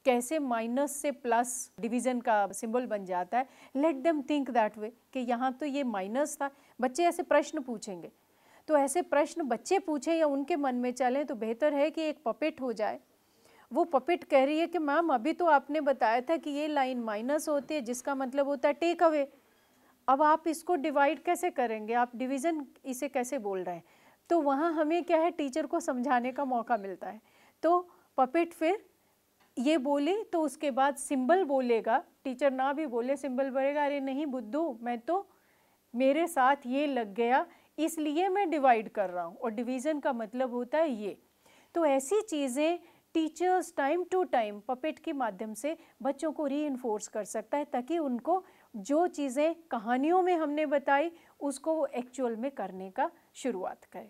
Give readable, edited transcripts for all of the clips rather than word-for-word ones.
कैसे माइनस से plus division का सिंबल बन जाता है, let them think that way कि यहाँ तो ये माइनस था। बच्चे ऐसे प्रश्न पूछेंगे, तो ऐसे प्रश्न बच्चे पूछें या उनके मन में चलें तो बेहतर है कि एक पपेट हो जाए। वो पपेट कह रही है कि मैम अभी तो आपने बताया था कि ये लाइन माइनस होती है, जिसका मतलब होता है टेक अवे। अब आप इसको डिवाइड कैसे करेंगे, आप डिवीज़न इसे कैसे बोल रहे हैं? तो वहाँ हमें क्या है, टीचर को समझाने का मौका मिलता है। तो पपेट फिर ये बोले तो उसके बाद सिंबल बोलेगा, टीचर ना भी बोले सिंबल बोलेगा, अरे नहीं बुद्धू, मैं तो मेरे साथ ये लग गया इसलिए मैं डिवाइड कर रहा हूँ, और डिवीज़न का मतलब होता है ये। तो ऐसी चीज़ें teachers time to time puppet के माध्यम से बच्चों को रीइंफोर्स कर सकता है, ताकि उनको जो चीज़ें कहानियों में हमने बताई उसको वो एक्चुअल में करने का शुरुआत करें।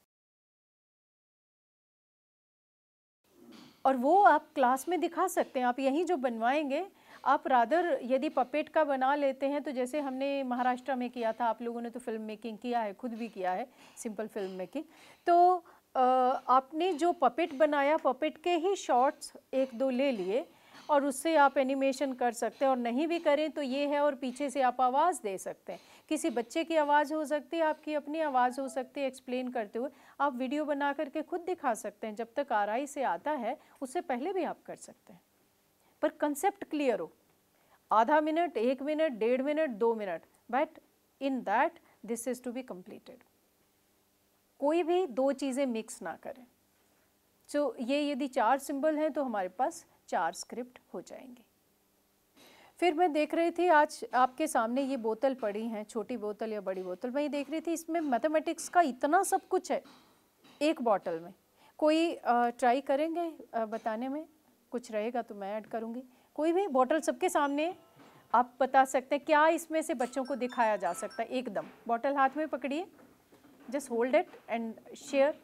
और वो आप क्लास में दिखा सकते हैं। आप यहीं जो बनवाएंगे, आप रादर यदि पपेट का बना लेते हैं, तो जैसे हमने महाराष्ट्र में किया था, आप लोगों ने तो फिल्म मेकिंग किया है, खुद भी किया है सिंपल फिल्म मेकिंग, तो आपने जो पपेट बनाया, पपेट के ही शॉट्स एक दो ले लिए और उससे आप एनिमेशन कर सकते हैं। और नहीं भी करें तो ये है, और पीछे से आप आवाज़ दे सकते हैं, किसी बच्चे की आवाज़ हो सकती है, आपकी अपनी आवाज़ हो सकती है, एक्सप्लेन करते हुए आप वीडियो बना करके खुद दिखा सकते हैं। जब तक RI से आता है उससे पहले भी आप कर सकते हैं, पर कंसेप्ट क्लियर हो। आधा minute, 1 minute, 1.5 minute, 2 minute, but in that this is to be completed. कोई भी दो चीज़ें मिक्स ना करें। सो ये यदि 4 सिंबल हैं तो हमारे पास 4 स्क्रिप्ट हो जाएंगे। फिर मैं देख रही थी, आज आपके सामने ये बोतल पड़ी हैं, छोटी बोतल या बड़ी बोतल, मैं ये देख रही थी इसमें मैथमेटिक्स का इतना सब कुछ है एक बॉटल में। कोई ट्राई करेंगे बताने में? कुछ रहेगा तो मैं ऐड करूँगी। कोई भी बॉटल सबके सामने है, आप बता सकते हैं क्या इसमें से बच्चों को दिखाया जा सकता है। एकदम बॉटल हाथ में पकड़िए, just hold it and share.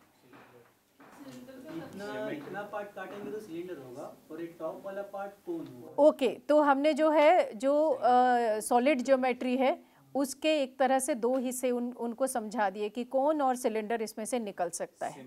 इतना पार्ट काटेंगे तो सिलेंडर होगा और ये टॉप वाला पार्ट कोन होगा। ओके, तो हमने जो है जो सॉलिड ज्योमेट्री है उसके एक तरह से दो हिस्से उनको समझा दिए कि कोन और सिलेंडर इसमें से निकल सकता है।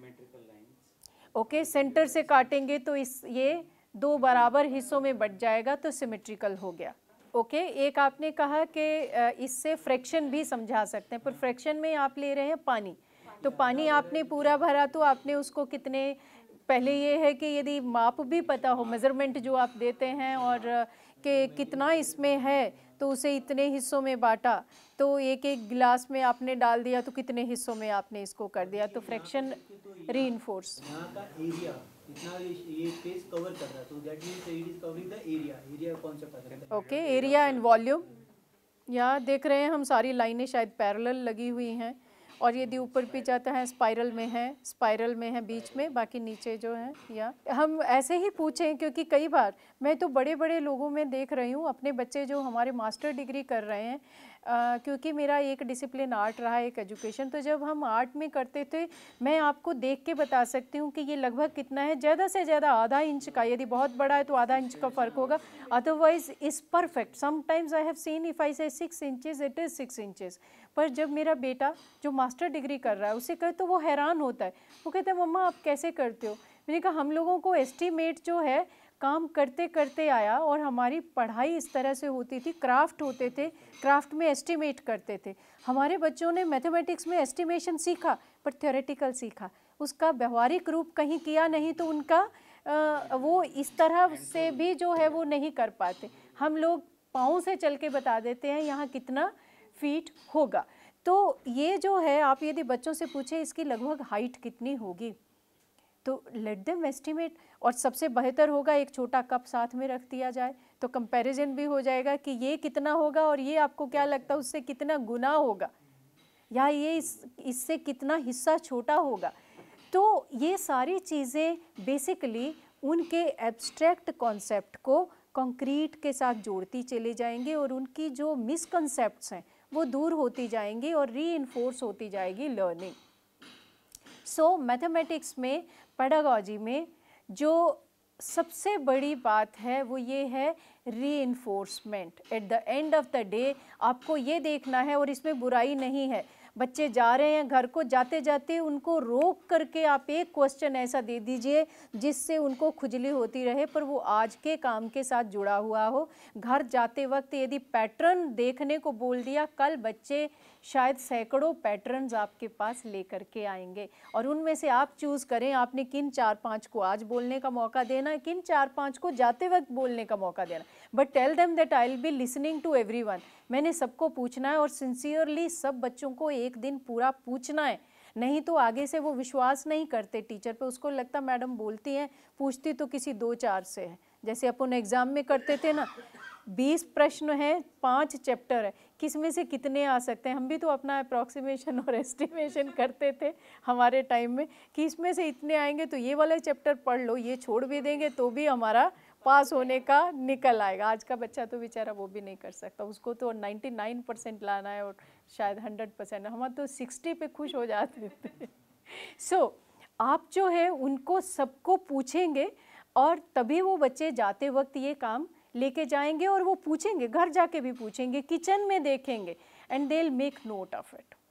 ओके, सेंटर से काटेंगे तो ये 2 बराबर हिस्सों में बट जाएगा तो सिमेट्रिकल हो गया। ओके, एक आपने कहा कि इससे फ्रैक्शन भी समझा सकते हैं, पर फ्रैक्शन में आप ले रहे हैं पानी, तो पानी आपने पूरा भरा तो आपने उसको कितने, पहले ये है कि यदि माप भी पता हो, मेज़रमेंट जो आप देते हैं और कि कितना इसमें है, तो उसे इतने हिस्सों में बांटा, तो एक एक गिलास में आपने डाल दिया तो कितने हिस्सों में आपने इसको कर दिया, तो फ्रैक्शन रीइंफोर्स। यहाँ का एरिया इतना ये स्पेस कवर कर रहा है, तो that means it is covering the area concept आता है। Okay, area and volume. यहाँ देख रहे हैं हम सारी लाइनें शायद पैरेलल लगी हुई हैं, और यदि ऊपर भी जाता है स्पाइरल में है बीच में, बाकी नीचे जो है। या हम ऐसे ही पूछें, क्योंकि कई बार मैं तो बड़े बड़े लोगों में देख रही हूँ, अपने बच्चे जो हमारे मास्टर डिग्री कर रहे हैं, क्योंकि मेरा एक डिसिप्लिन आर्ट रहा है, एक एजुकेशन, तो जब हम आर्ट में करते थे, मैं आपको देख के बता सकती हूँ कि ये लगभग कितना है, ज़्यादा से ज़्यादा आधा इंच का, यदि बहुत बड़ा है तो आधा इंच का फ़र्क होगा, otherwise is perfect. Sometimes I have seen if I say 6 inches it is 6 inches. पर जब मेरा बेटा जो मास्टर डिग्री कर रहा है उसे कहे तो वो हैरान होता है, वो कहता है मम्मा आप कैसे करते हो? मैंने कहा हम लोगों को एस्टीमेट जो है काम करते करते आया, और हमारी पढ़ाई इस तरह से होती थी, क्राफ्ट होते थे, क्राफ्ट में एस्टीमेट करते थे। हमारे बच्चों ने मैथमेटिक्स में एस्टीमेशन सीखा, पर थ्योरेटिकल सीखा, उसका व्यवहारिक रूप कहीं किया नहीं, तो उनका वो इस तरह से भी जो है वो नहीं कर पाते। हम लोग पाँव से चल के बता देते हैं यहाँ कितना फीट होगा। तो ये जो है, आप यदि बच्चों से पूछे इसकी लगभग हाइट कितनी होगी, तो लेट देम एस्टिमेट। और सबसे बेहतर होगा एक छोटा कप साथ में रख दिया जाए, तो कंपैरिजन भी हो जाएगा कि ये कितना होगा और ये आपको क्या लगता है उससे कितना गुना होगा, या ये इससे कितना हिस्सा छोटा होगा। तो ये सारी चीज़ें बेसिकली उनके एब्स्ट्रैक्ट कॉन्सेप्ट को कंक्रीट के साथ जोड़ती चले जाएंगे, और उनकी जो मिसकंसेप्ट्स हैं वो दूर होती जाएंगी और रीइंफोर्स होती जाएगी लर्निंग। सो मैथमेटिक्स में, पेडागॉजी में जो सबसे बड़ी बात है वो ये है reinforcement. At the end of the day आपको ये देखना है, और इसमें बुराई नहीं है, बच्चे जा रहे हैं घर को, जाते जाते उनको रोक करके आप एक क्वेश्चन ऐसा दे दीजिए जिससे उनको खुजली होती रहे पर वो आज के काम के साथ जुड़ा हुआ हो। घर जाते वक्त यदि पैटर्न देखने को बोल दिया, कल बच्चे शायद सैकड़ों पैटर्न्स आपके पास लेकर के आएंगे और उनमें से आप चूज़ करें आपने किन 4-5 को आज बोलने का मौका देना है, किन 4-5 को जाते वक्त बोलने का मौका देना। But tell them that I will be listening to everyone. मैंने सबको पूछना है और सिंसियरली सब बच्चों को एक दिन पूरा पूछना है, नहीं तो आगे से वो विश्वास नहीं करते टीचर पे। उसको लगता मैडम बोलती हैं, पूछती तो किसी 2-4 से है। जैसे अपन एग्ज़ाम में करते थे ना, 20 प्रश्न हैं, 5 चैप्टर है, किस में से कितने आ सकते हैं। हम भी तो अपना अप्रॉक्सीमेशन और एस्टिमेशन करते थे हमारे टाइम में कि इसमें से इतने आएंगे तो ये वाला चैप्टर पढ़ लो, ये छोड़ भी देंगे तो भी हमारा पास होने का निकल आएगा। आज का बच्चा तो बेचारा वो भी नहीं कर सकता, उसको तो 99% लाना है और शायद 100%। हम तो 60 पे खुश हो जाते थे। सो आप जो है उनको सबको पूछेंगे और तभी वो बच्चे जाते वक्त ये काम लेके जाएंगे और वो पूछेंगे, घर जाके भी पूछेंगे, किचन में देखेंगे and they will make note of it.